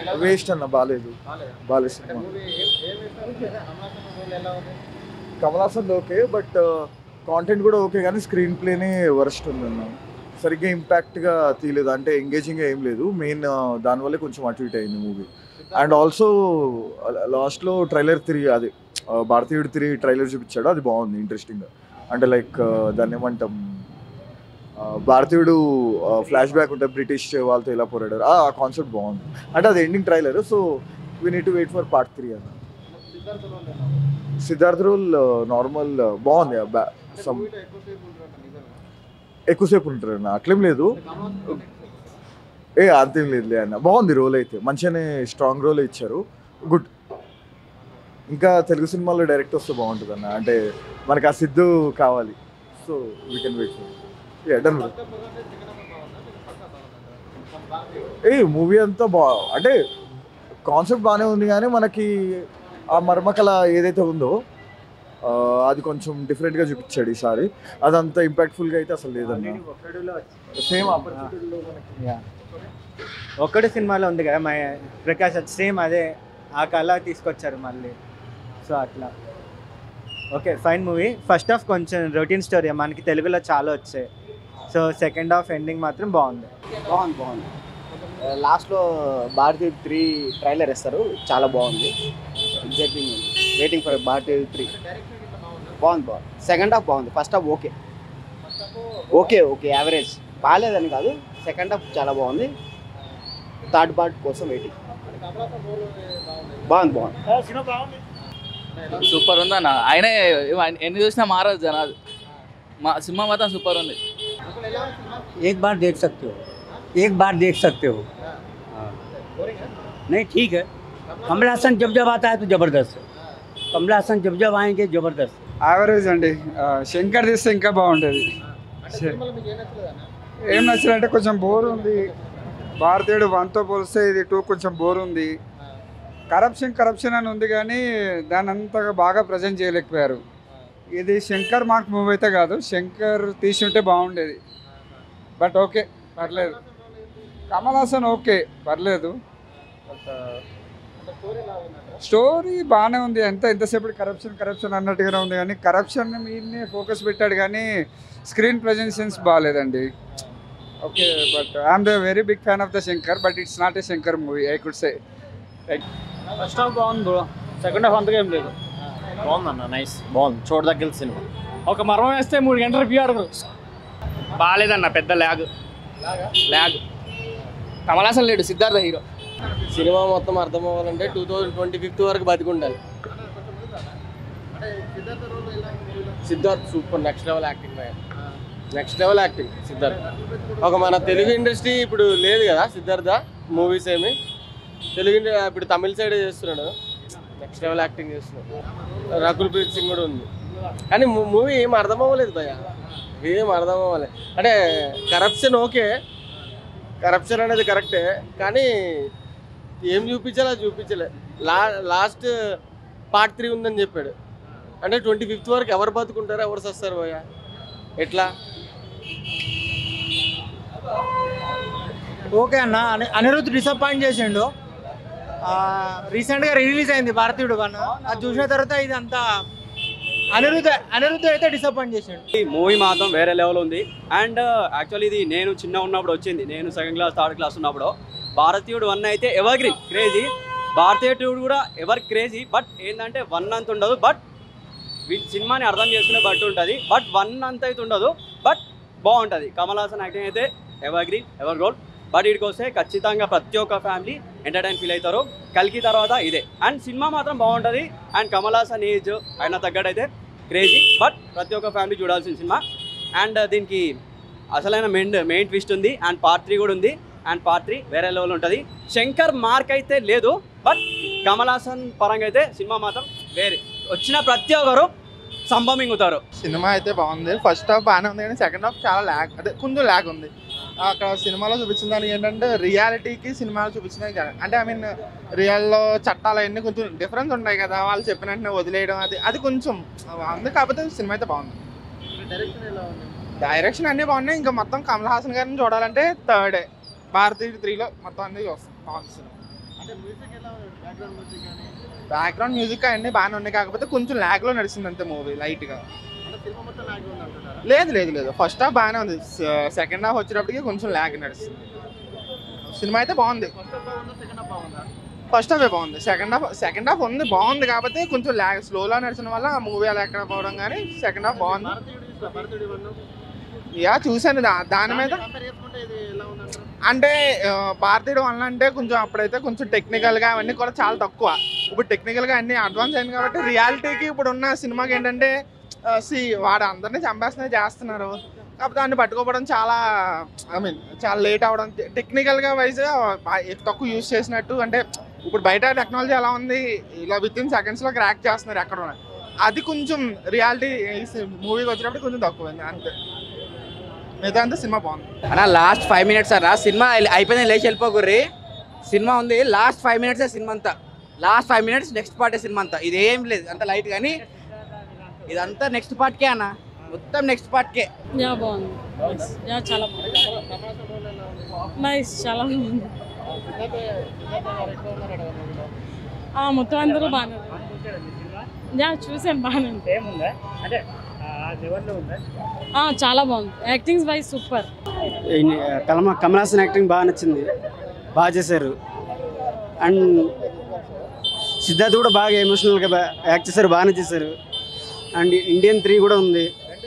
Waste అన్న, బాగాలేదు. బాగాలేదు సినిమా. Kamal Haasan okay, but content కూడా ఓకే, కానీ స్క్రీన్ ప్లేనే వర్స్ట్ ఉందన్న. సరిగ్గా ఇంపాక్ట్గా తీయలేదు, అంటే ఎంగేజింగ్గా ఏం లేదు. మెయిన్ దానివల్లే కొంచెం అటు ఇటు అయింది మూవీ. అండ్ ఆల్సో లాస్ట్లో ట్రైలర్ 3, అది భారతీయుడు 3 ట్రైలర్ చూపించాడు, అది బాగుంది, ఇంట్రెస్టింగ్గా. అంటే లైక్ దాన్ని ఏమంటాం, భారతీయుడు ఫ్లాష్ బ్యాక్ ఉంటుంది, బ్రిటిష్ వాళ్ళతో ఇలా పోరాడారు, ఆ కాన్సెప్ట్ బాగుంది. అంటే అది ending trailer, so we need to wait for part 3 అన్న. సిద్ధార్థ్ రోల్ నార్మల్ బాగుంది. ఎక్కువసేపు ఉంటారు అన్న, అట్లేం లేదు. అంతేం లేదులే అన్న, బాగుంది రోల్ అయితే, మంచిగానే స్ట్రాంగ్ రోల్ ఇచ్చారు, గుడ్. ఇంకా తెలుగు సినిమాల్లో డైరెక్ట్ వస్తే బాగుంటుంది అన్న, అంటే మనకు ఆ సిద్ధు కావాలి, so we can wait for done. Movie అంతా అంటే కాన్సెప్ట్ బాగానే ఉంది, కానీ మనకి ఆ మర్మకళ ఏదైతే ఉందో అది కొంచెం డిఫరెంట్గా చూపించాడు ఈసారి. అదంతా ఇంపాక్ట్ఫుల్గా అయితే అసలు లేదన్న. సేమ్ ఒక్కడు సినిమాలో ఉంది కదా ప్రకాష్, సేమ్ అదే ఆ కళ తీసుకొచ్చారు మళ్ళీ. సో అట్లా okay, fine movie. First half కొంచెం రొటీన్ స్టోరీ, మనకి తెలుగులో చాలా వచ్చాయి. సో సెకండ్ హాఫ్ ఎండింగ్ మాత్రం బాగుంది. లాస్ట్లో భారతీయుడు 3 ట్రైలర్ ఇస్తారు, చాలా బాగుంది. ఎగ్జైటింగ్ ఉంది, వెయిటింగ్ ఫర్ భారతీయుడు 3. బాగుంది. సెకండ్ హాఫ్ బాగుంది. ఫస్ట్ హాఫ్ ఓకే యావరేజ్, బాగాలేదని కాదు. సెకండ్ హాఫ్ చాలా బాగుంది. థర్డ్ పార్ట్ కోసం వెయిటింగ్. బాగుంది. సూపర్ ఉంది అన్న. ఆయన ఎన్ని చూసినా మారదు జనాలు. మా సినిమా మాత్రం సూపర్ ఉంది. एक बार देख सकते हो. नहीं ठीक है. कमल हासन जब आता है तो ज़बरदस्त है. कमल हासन जब आएंगे ज़बरदस्त. యావరేజ్ అండి. శంకర్ తీస్తే ఇంకా బాగుంటుంది. ఏం నచ్చాలంటే కొంచెం బోర్ ఉంది. భారతీయుడు 1తో పోలిస్తే ఇది 2 కొంచెం బోర్ ఉంది. కరప్షన్ అని ఉంది, కానీ దాన్ని అంతగా బాగా ప్రజెంట్ చేయలేకపోయారు. ఇది శంకర్ మార్క్ మూవీ అయితే కాదు, శంకర్ తీసి ఉంటే బాగుండేది. బట్ ఓకే, పర్లేదు. కమల్ హాసన్ ఓకే, పర్లేదు. స్టోరీ బాగానే ఉంది. ఎంతసేపు కరప్షన్ అన్నట్టుగానే ఉంది, కానీ కరప్షన్ మీదనే ఫోకస్ పెట్టాడు, కానీ స్క్రీన్ ప్రజెన్సెన్స్ బాగాలేదండి. Okay, but I'm the very big fan of the Shankar, but it's not a Shankar movie, I could say. First half బాగుంది బ్రో, సెకండ్ హాఫ్ అంతగా ఏం లేదు. బాగుందన్న, నైస్, బాగుంది, చూడదగ్గ సినిమా. ఒక మర్మం వేస్తే 3 గంటలు రివ్యూ ఆడరు. బాగాలేదన్న, పెద్ద ల్యాగ్. కమల్ హాసన్ లేడు, సిద్ధార్థ హీరో. సినిమా మొత్తం అర్థం అవ్వాలంటే 2025 వరకు బతికుండాలి. Siddharth super, next level acting Siddharth. ఒక మన తెలుగు ఇండస్ట్రీ ఇప్పుడు లేదు కదా సిద్ధార్థ మూవీస్ ఏమి. తెలుగు ఇప్పుడు తమిళ సైడ్ చేస్తున్నాడు, నెక్స్ట్ లెవెల్ యాక్టింగ్ చేస్తున్నాడు. రకుల్ ప్రీత్ సింగ్ కూడా ఉంది, కానీ మూవీ ఏం అర్థం అవ్వలేదు భయ్య, ఏం అర్థం అవ్వలేదు. అంటే కరప్షన్ ఓకే, కరప్షన్ అనేది కరెక్టే, కానీ ఏం చూపించలే. లాస్ట్ పార్ట్ 3 ఉందని చెప్పాడు. అంటే 25 వరకు ఎవరు బతుకుంటారు, ఎవరు సస్తారు భయ్య, ఎట్లా? ఓకే అన్న, అనిరుద్ధ్ డిసప్పాయింట్ చేసిండు. రీసెంట్గా రిలీజ్ అయింది భారతీయుడు 1, అది చూసిన తర్వాత ఇదంతా అనిరుద్ధ్ అయితే డిసప్పాయింట్ చేసిండు. ఈ మూవీ మాత్రం వేరే లెవెల్ ఉంది. అండ్ యాక్చువల్లీ ఇది నేను చిన్న ఉన్నప్పుడు వచ్చింది, నేను 2nd క్లాస్ 3rd క్లాస్ ఉన్నప్పుడు. భారతీయుడు 1 అయితే ఎవర్ గ్రీన్ క్రేజీ, భారతీయుడు కూడా ఎవర్ క్రేజీ. బట్ ఏంటంటే 1 అంత ఉండదు, బట్ సినిమాని అర్థం చేసుకునే బట్టి ఉంటుంది. బట్ 1 అంత అయితే ఉండదు, బట్ బాగుంటుంది. కమల్ హాసన్ యాక్టింగ్ అయితే evergreen, ever gold. But వీడికి వస్తే ఖచ్చితంగా ప్రతి ఒక్క ఫ్యామిలీ ఎంటర్టైన్ ఫీల్ అవుతారు. కల్కి తర్వాత ఇదే. అండ్ సినిమా మాత్రం బాగుంటుంది. అండ్ కమల్ హాసన్ ఏజ్ ఆయన తగ్గట్టు అయితే క్రేజీ, బట్ ప్రతి ఒక్క ఫ్యామిలీ చూడాల్సిన సినిమా. అండ్ దీనికి అసలైన మెయిన్ ట్విస్ట్ ఉంది. అండ్ పార్ట్ 3 కూడా ఉంది. అండ్ పార్ట్ 3 వేరే లెవెల్ ఉంటుంది. శంకర్ మార్క్ అయితే లేదు, బట్ కమల్ హాసన్ పరంగా అయితే సినిమా మాత్రం వేరే. వచ్చిన ప్రతి ఒక్కరు సంభమింగుతారు. సినిమా అయితే బాగుంది. ఫస్ట్ హాఫ్ బాగానే ఉంది, కానీ సెకండ్ హాఫ్ చాలా ల్యాగ్, అదే కొంచెం ల్యాగ్ ఉంది. అక్కడ సినిమాలో చూపించిన దానికి ఏంటంటే రియాలిటీకి సినిమాలో చూపించిన, అంటే ఐ మీన్ రియల్లో చట్టాలు అవన్నీ కొంచెం డిఫరెన్స్ ఉంటాయి కదా, వాళ్ళు చెప్పిన వెంటనే వదిలేయడం, అది కొంచెం బాగుంది. కాకపోతే సినిమా అయితే బాగుంది. డైరెక్షన్ అన్నీ బాగున్నాయి. ఇంకా మొత్తం కమల్ హాసన్ గారిని చూడాలంటే థర్డే, భారతీయుడు 3లో మొత్తం అన్నీ చూస్తాం. బాగుంది సినిమా. బ్యాక్గ్రౌండ్ మ్యూజిక్ అన్నీ బాగానే ఉన్నాయి, కాకపోతే కొంచెం ల్యాగ్లో నడిచింది అంతే మూవీ లైట్గా. లేదు లేదు లేదు, ఫస్ట్ హాఫ్ బాగానే ఉంది, సెకండ్ హాఫ్ వచ్చేటప్పటికి కొంచెం ల్యాగ్ నడుస్తుంది. సినిమా అయితే బాగుంది, ఫస్ట్ హాఫే బాగుంది, సెకండ్ హాఫ్ ఉంది బాగుంది, కాకపోతే కొంచెం ల్యాగ్ స్లోలో నడిచిన వల్ల ఆ మూవీ అలా ఎక్కడ పోవడం, కానీ సెకండ్ హాఫ్ బాగుంది. యా చూశాను, దాని మీద అంటే భారతీయుడు 1 అంటే కొంచెం అప్పుడైతే కొంచెం టెక్నికల్గా అవన్నీ కూడా చాలా తక్కువ. ఇప్పుడు టెక్నికల్గా అన్నీ అడ్వాన్స్ అయింది కాబట్టి రియాలిటీకి ఇప్పుడు ఉన్న సినిమాకి ఏంటంటే వాడు అందరినీ చంపేస్తున్నారు చేస్తున్నారు, కాకపోతే దాన్ని పట్టుకోవడం చాలా చాలా లేట్ అవ్వడం, టెక్నికల్గా వైజ్ తక్కువ యూజ్ చేసినట్టు. అంటే ఇప్పుడు బయట టెక్నాలజీ ఎలా ఉంది, ఇలా విత్ ఇన్ సెకండ్స్లో క్రాక్ చేస్తున్నారు ఎక్కడ ఉన్నాయి, అది కొంచెం రియాలిటీ మూవీకి వచ్చినప్పుడు కొంచెం తక్కువైంది అంతే. మిగతా అంతా సినిమా బాగుంది అన్న. లాస్ట్ 5 minutes అన్న సినిమా అయిపోయింది, లేచి వెళ్ళిపోకుర్రి. సినిమా ఉంది, లాస్ట్ 5 minutes సినిమా అంతా, లాస్ట్ 5 minutes నెక్స్ట్ పార్టే సినిమా అంతా. ఇది ఏం లేదు అంత లైట్, కానీ ఇదంతా నెక్స్ట్ పార్ట్కే అన్న, మొత్తం నెక్స్ట్ పార్ట్కే. యా బాగుంది, యా చాలా బాగుంది, నైస్, చాలా బాగుంది. మొత్తం అందరూ బాగానే యా చూసాను, బాగానే చాలా బాగుంది, acting wise super. Kamal Haasan acting బాగా నచ్చింది, బాగా చేశారు. అండ్ సిద్ధార్థ్ కూడా బాగా ఎమోషనల్గా యాక్ట్ చేశారు, బాగానే చేశారు. అండ్ ఇండియన్ 3 కూడా ఉంది.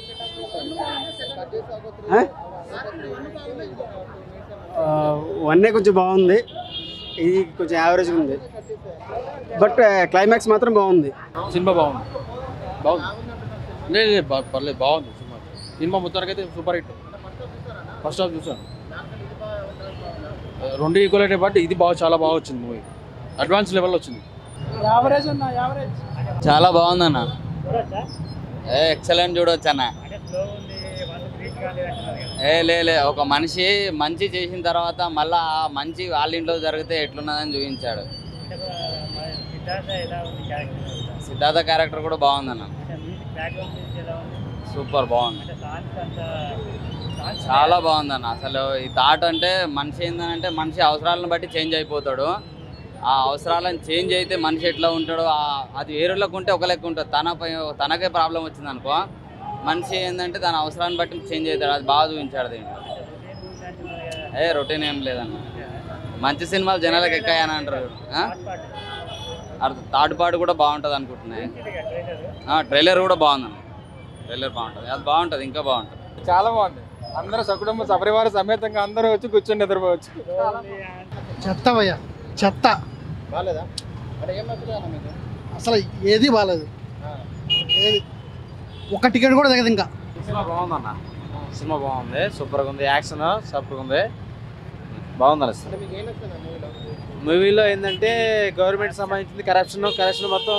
1 కొంచెం బాగుంది, ఇది కొంచెం యావరేజ్గా ఉంది, బట్ క్లైమాక్స్ మాత్రం బాగుంది. సినిమా బాగుంది, లేదు పర్లేదు, బాగుంది సినిమా. సినిమా మొత్తానికి అయితే సూపర్ హిట్. ఫస్ట్ హాఫ్ చూసాను, 2 ఈక్వల్ అయితే, బట్ ఇది చాలా బాగా వచ్చింది మూవీ, అడ్వాన్స్ లెవెల్లో వచ్చింది. చాలా బాగుందన్న, ఎక్సలెంట్ చూడవచ్చు అన్న. లే ఒక మనిషి మంచి చేసిన తర్వాత మళ్ళీ ఆ మంచి వాళ్ళ ఇంట్లో జరిగితే ఎట్లున్నదని చూపించాడు. సిద్ధార్థ క్యారెక్టర్ కూడా బాగుందన్న, సూపర్ బాగుంది, చాలా బాగుందన్న. అసలు ఈ థాట్ అంటే మనిషి ఏంటంటే మనిషి అవసరాలను బట్టి చేంజ్ అయిపోతాడు. ఆ అవసరాలను చేంజ్ అయితే మనిషి ఎట్లా ఉంటాడో అది వేరేళ్ళకు ఉంటే ఒక లెక్క ఉంటుంది, తనకే ప్రాబ్లం వచ్చింది అనుకో, మనిషి ఏంటంటే తన అవసరాన్ని బట్టి చేంజ్ అవుతాడు. అది బాగా చూపించాడు దీంట్లో. రొటీన్ ఏం లేదన్న, మంచి సినిమాలు జనాలకు ఎక్కాయని అంటారు. థర్డ్ పార్ట్ కూడా బాగుంటుంది అనుకుంటున్నాయి. ట్రైలర్ కూడా బాగుందన్న, ట్రైలర్ బాగుంటుంది, అది బాగుంటుంది, ఇంకా బాగుంటుంది. చాలా బాగుంది, అందరూ సకుటుంబ సపరివార సమేతంగా అందరూ వచ్చి కూర్చొని నిద్రపోవచ్చు. చెత్త భయ్యా, చెత్త బాగాలేదా? అసలు ఏది బాగాలేదు, ఏది ఒక టికెట్ కూడా తగ్గదు ఇంకా. సినిమా బాగుందన్న, సినిమా బాగుంది, సూపర్గా ఉంది, యాక్షన్ సూపర్గా ఉంది, బాగుంది. మూవీలో ఏంటంటే గవర్నమెంట్ సంబంధించింది కరప్షన్ మొత్తం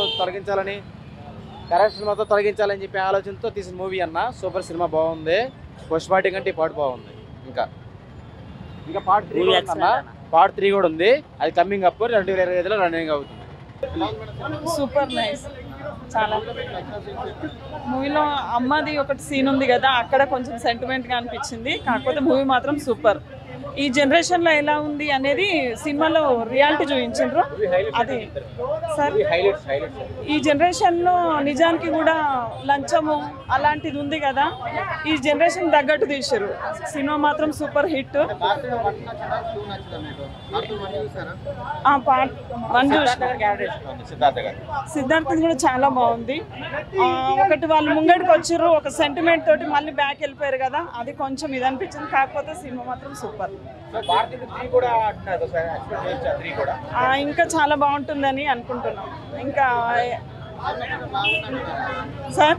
తొలగించాలని చెప్పి ఆలోచనతో తీసిన మూవీ అన్న. సూపర్ సినిమా బాగుంది, ఫస్ట్ పార్టీ కంటే ఈ పార్ట్ బాగుంది. ఇంకా పార్ట్ 3 అన్న, పార్ట్ 3 కూడా ఉంది, అది కమింగ్ అప్ 2025లో రన్నింగ్ అవుతుంది. సూపర్ నైస్, చాలా. మూవీలో అమ్మది ఒకటి సీన్ ఉంది కదా, అక్కడ కొంచెం సెంటిమెంట్గా అనిపించింది, కాకపోతే మూవీ మాత్రం సూపర్. ఈ జనరేషన్లో ఎలా ఉంది అనేది సినిమాలో రియాలిటీ చూపించారు. అది సార్ ఈ జనరేషన్లో నిజానికి కూడా లంచము అలాంటిది ఉంది కదా, ఈ జనరేషన్ తగ్గట్టు తీశారు. సినిమా మాత్రం సూపర్ హిట్. పార్ట్ 1 చూసిన, సిద్ధార్థ్ కూడా చాలా బాగుంది. ఒకటి వాళ్ళు ముంగడికి వచ్చారు, ఒక సెంటిమెంట్ తోటి మళ్ళీ బ్యాక్ వెళ్ళిపోయారు కదా, అది కొంచెం ఇది అనిపించింది, కాకపోతే సినిమా మాత్రం సూపర్. ఇంకా చాలా బాగుంటుందని అనుకుంటున్నాం. ఇంకా సార్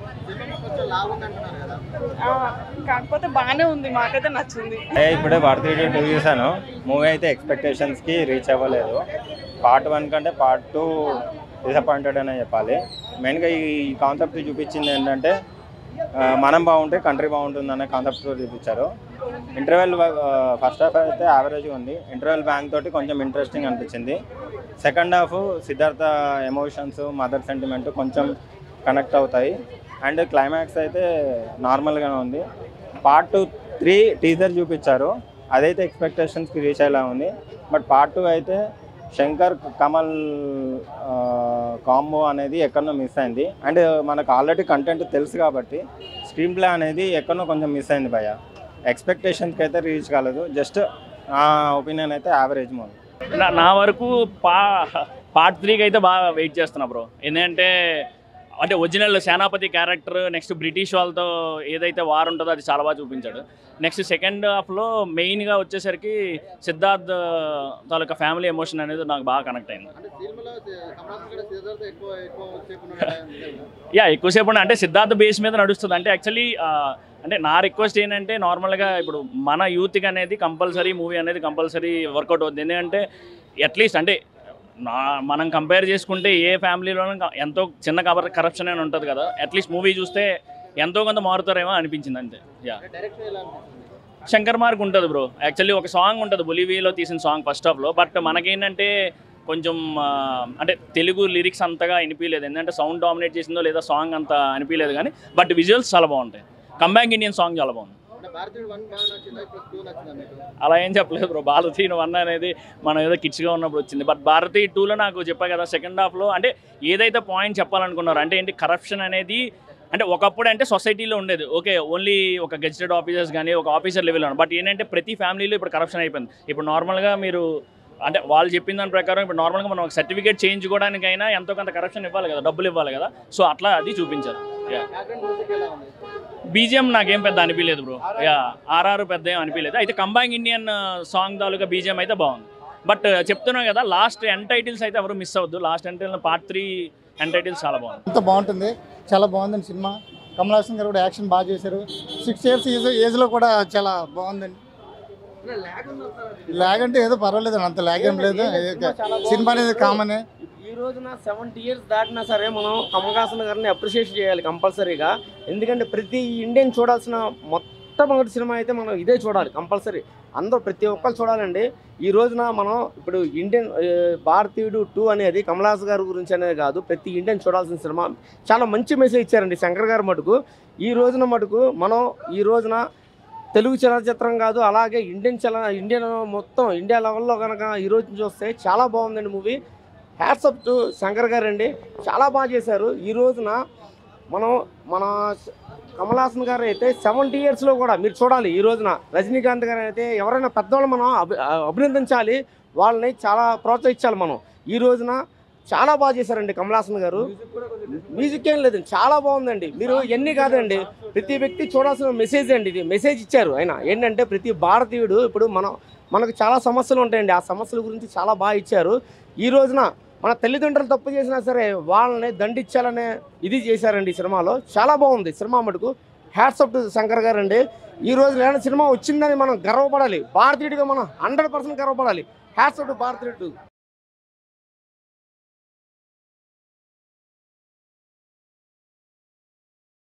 కాకపోతే బాగానే ఉంది, మాకైతే నచ్చింది. ఇప్పుడే భారతీయుడు 2 చూసాను, మూవీ అయితే ఎక్స్పెక్టేషన్స్కి రీచ్ అవ్వలేదు. పార్ట్ 1 కంటే పార్ట్ 2 డిసప్పాయింటెడ్ అనే చెప్పాలి. మెయిన్గా ఈ కాన్సెప్ట్ చూపించింది ఏంటంటే మనం బాగుంటే కంట్రీ బాగుంటుంది అనే కాన్సెప్ట్తో చూపించారు. ఇంటర్వెల్ ఫస్ట్ హాఫ్ అయితే యావరేజ్గా ఉంది, ఇంటర్వెల్ బ్యాంక్ తోటి కొంచెం ఇంట్రెస్టింగ్ అనిపించింది. Second half Siddharth emotions, mother sentiment కొంచెం కనెక్ట్ అవుతాయి. అండ్ క్లైమాక్స్ అయితే నార్మల్గానే ఉంది. పార్ట్ 3 టీజర్ చూపించారు, అదైతే ఎక్స్పెక్టేషన్స్కి రీచ్ అయ్యేలా ఉంది. బట్ పార్ట్ 2 అయితే శంకర్ కమల్ కాంబో అనేది ఎక్కడో మిస్ అయింది. అండ్ మనకు ఆల్రెడీ కంటెంట్ తెలుసు కాబట్టి స్క్రీన్ ప్లే అనేది ఎక్కడో కొంచెం మిస్ అయింది భయ్య. ఎక్స్పెక్టేషన్స్కి అయితే రీచ్ కాలేదు. జస్ట్ నా ఒపీనియన్ అయితే యావరేజ్ మూవీ. నా వరకు పార్ట్ 3కి అయితే బాగా వెయిట్ చేస్తున్నా బ్రో. ఎందుకంటే అంటే ఒరిజినల్ సేనాపతి క్యారెక్టర్ నెక్స్ట్ బ్రిటిష్ వాళ్ళతో ఏదైతే వార్ ఉంటుందో అది చాలా బాగా చూపించాడు. నెక్స్ట్ సెకండ్ హాఫ్లో మెయిన్గా వచ్చేసరికి సిద్ధార్థ్ తాలూకా ఫ్యామిలీ ఎమోషన్ అనేది నాకు బాగా కనెక్ట్ అయింది. ఎక్కువసేపు అంటే సిద్ధార్థ్ బేస్ మీద నడుస్తుంది. అంటే యాక్చువల్లీ అంటే నా రిక్వెస్ట్ ఏంటంటే నార్మల్గా ఇప్పుడు మన యూత్కి అనేది కంపల్సరీ మూవీ అనేది కంపల్సరీ వర్కౌట్ అవుతుంది. ఎందుకంటే అట్లీస్ట్ అంటే మనం కంపేర్ చేసుకుంటే ఏ ఫ్యామిలీలోనూ ఎంతో చిన్న కరప్షన్ అని ఉంటుంది కదా. అట్లీస్ట్ మూవీ చూస్తే ఎంతో కొంత మారుతారేమో అనిపించింది అంతే. శంకర్ మార్క్ ఉంటుంది బ్రో. యాక్చువల్లీ ఒక సాంగ్ ఉంటుంది బొలివియాలో తీసిన సాంగ్ ఫస్ట్ హాఫ్లో. బట్ మనకేంటంటే కొంచెం అంటే తెలుగు లిరిక్స్ అంతగా అనిపించలేదు. ఎందుకంటే సౌండ్ డామినేట్ చేసిందో లేదా సాంగ్ అంత అనిపించలేదు కానీ బట్ విజువల్స్ చాలా బాగుంటాయి. కంబ్యాక్ ఇండియన్ సాంగ్ చాలా బాగుంది. అలా ఏం చెప్పలేదు బ్రో. భారతీయుడు 1 అనేది మనం ఏదో కిడ్స్గా ఉన్నప్పుడు వచ్చింది. బట్ భారతీయ 2లో నాకు చెప్పా కదా సెకండ్ హాఫ్లో అంటే ఏదైతే పాయింట్ చెప్పాలనుకున్నారో అంటే ఏంటి కరప్షన్ అనేది అంటే ఒకప్పుడు అంటే సొసైటీలో ఉండేది. ఓకే ఓన్లీ ఒక గెజిటెడ్ ఆఫీసర్స్ కానీ ఒక ఆఫీసర్ లెవెల్లో. బట్ ఏంటంటే ప్రతి ఫ్యామిలీలో ఇప్పుడు కరప్షన్ అయిపోయింది. ఇప్పుడు నార్మల్గా మీరు అంటే వాళ్ళు చెప్పిన దాని ప్రకారం ఇప్పుడు నార్మల్గా మనం ఒక సర్టిఫికేట్ చేయించుకోవడానికైనా ఎంతో కొంత కరప్షన్ ఇవ్వాలి కదా, డబ్బులు ఇవ్వాలి కదా. సో అట్లా అది చూపించారు. బీజిఎం నాకేం పెద్ద అనిపించలేదు బ్రో. ఆర్ఆర్ పెద్ద ఏం అనిపించలేదు. అయితే కంబైన్ ఇండియన్ సాంగ్ తాలూకా బీజిఎం అయితే బాగుంది. బట్ చెప్తున్నాం కదా లాస్ట్ ఎండ్ టైటిల్స్ అయితే ఎవరు మిస్ అవ్వద్దు. Last end title part 3 end titles చాలా బాగుంది. అంత బాగుంటుంది, చాలా బాగుందండి సినిమా. కమల్ హాసన్ గారు కూడా యాక్షన్ బాగా చేశారు. 6 years ఏజ్లో కూడా చాలా బాగుందండి. ల్యాగ్ అంటే ఏదో పర్వాలేదు, అంత ల్యాగ్ ఏం లేదు. సినిమా అనేది కామనే. ఈ రోజున 70 years దాటినా సరే మనం కమల్ హాసన్ గారిని అప్రిషియేట్ చేయాలి కంపల్సరీగా. ఎందుకంటే ప్రతి ఇండియన్ చూడాల్సిన మొట్టమొదటి సినిమా అయితే మనం ఇదే చూడాలి కంపల్సరీ. అందరూ ప్రతి ఒక్కరు చూడాలండి. ఈ రోజున మనం ఇప్పుడు ఇండియన్ భారతీయుడు 2 అనేది కమల్ హాసన్ గారి గురించి అనేది కాదు, ప్రతి ఇండియన్ చూడాల్సిన సినిమా. చాలా మంచి మెసేజ్ ఇచ్చారండి శంకర్ గారు మటుకు. ఈ రోజున మటుకు మనం ఈ రోజున తెలుగు చలనచిత్రం కాదు అలాగే ఇండియన్ మొత్తం ఇండియా లెవెల్లో కనుక ఈరోజు చూస్తే చాలా బాగుందండి movie. Hats up to Shankar garu అండి, చాలా బాగా చేశారు. ఈ రోజున మన కమల్ హాసన్ గారు అయితే 70 yearsలో కూడా మీరు చూడాలి. ఈ రోజున రజనీకాంత్ గారు అయితే ఎవరైనా పెద్దవాళ్ళు మనం అభినందించాలి, వాళ్ళని చాలా ప్రోత్సహించాలి మనం. ఈ రోజున చాలా బాగా చేశారండి కమల్ హాసన్ గారు. మ్యూజిక్ ఏం లేదండి, చాలా బాగుందండి. మీరు ఎన్ని కాదండి ప్రతి వ్యక్తి చూడాల్సిన మెసేజ్ అండి. ఇది మెసేజ్ ఇచ్చారు ఆయన ఏంటంటే ప్రతి భారతీయుడు ఇప్పుడు మనకు చాలా సమస్యలు ఉంటాయండి, ఆ సమస్యల గురించి చాలా బాగా ఇచ్చారు. ఈ రోజున మన తల్లిదండ్రులు తప్పు చేసినా సరే వాళ్ళని దండించాలనే ఇది చేశారండి ఈ సినిమాలో. చాలా బాగుంది సినిమా మటుకు. Hats up to Shankar garu అండి. ఈ రోజు ఏమైనా సినిమా వచ్చిందని మనం గర్వపడాలి, భారతీయుడిగా మనం 100% గర్వపడాలి. హ్యాట్స్ అప్ టు భారతీయుడు.